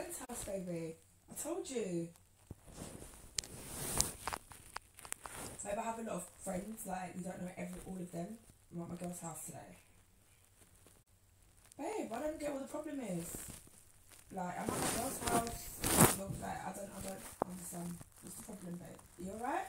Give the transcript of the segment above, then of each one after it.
friend's house, baby. I told you. So if I have a lot of friends, like you don't know all of them, I'm at my girl's house today. Babe, I don't get what the problem is. Like, I'm at my girl's house. Well, like, I don't understand. What's the problem, babe? You alright?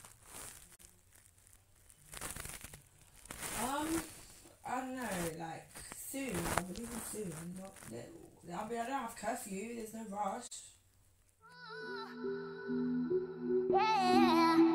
I don't know, like, soon. I'll be leaving soon. I don't have curfew. There's no rush. Yeah.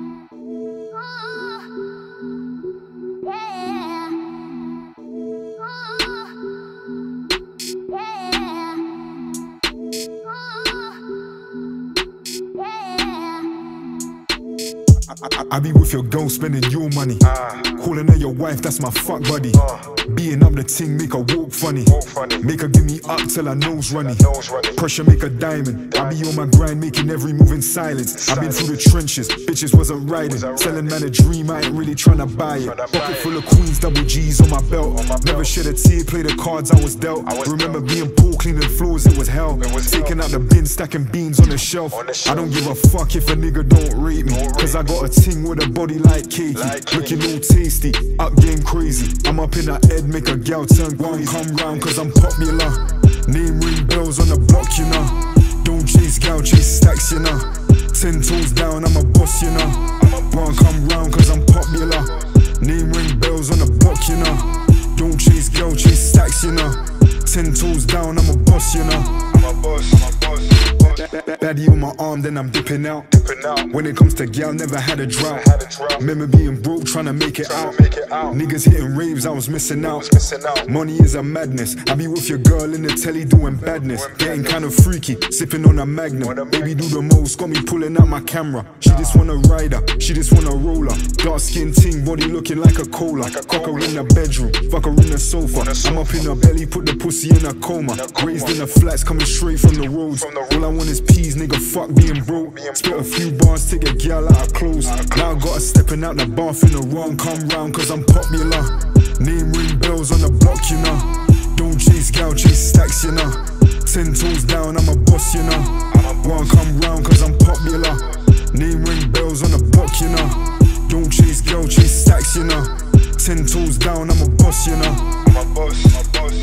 I be with your girl spending your money. Calling her your wife, that's my fuck buddy. Beating up the ting, make her walk funny. Make her give me up till her nose runny. Pressure make her diamond. I be on my grind, making every move in silence. I been through the trenches, bitches wasn't riding. Selling man a dream, I ain't really tryna buy it. Pocket full of queens, double G's on my belt. Never shed a tear, play the cards I was dealt. Remember being poor, cleaning floors, it was hell. Taking out the bin, stacking beans on the shelf. I don't give a fuck if a nigga don't rate me, cause I got a ting with a body like cakey. Looking all tasty, up game crazy. I'm up in her head, make a gal turn crazy. Come round cause I'm popular. Name ring bells on the block, you know. Don't chase gal, chase stacks, you know. 10 toes down, I'm a boss, you know. Won't come round cause I'm popular. Name ring bells on the block, you know. Don't chase gal, chase stacks, you know. 10 toes down, I'm a boss, you know. I'm a boss, I'm a boss. Baddie on my arm, then I'm dipping out. When it comes to gal, never had a drought. Remember being broke, trying to make it out. Niggas hitting raves, I was missing out. Money is a madness. I be with your girl in the telly doing badness. Getting kind of freaky, sipping on a Magnum. Baby do the most, got me pulling out my camera. She just want a rider, she just want a roller. Dark skin ting, body looking like a cola. Cock her in the bedroom, fuck her in the sofa. I'm up in her belly, put the pussy in a coma. Raised in the flats, coming straight from the roads. All I want is peas, nigga, fuck being broke. Spit a few bars, take a gal out of clothes. Now I got her stepping out the bath in the wrong. Come round cause I'm popular. Name ring bells on the block, you know. Don't chase gal, chase stacks, you know. 10 toes down, I'm a boss, you know. Won't come round cause I'm popular. Name ring bells on the block, you know. Don't chase gal, chase stacks, you know. 10 toes down, I'm a boss, you know. I'm a boss, I'm a boss.